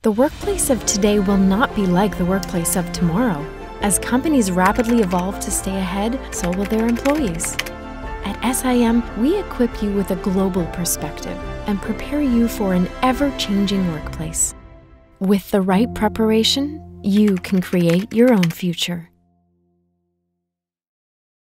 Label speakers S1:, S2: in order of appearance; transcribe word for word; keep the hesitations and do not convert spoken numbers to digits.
S1: The workplace of today will not be like the workplace of tomorrow. As companies rapidly evolve to stay ahead, so will their employees. At S I M, we equip you with a global perspective and prepare you for an ever-changing workplace. With the right preparation, you can create your own future.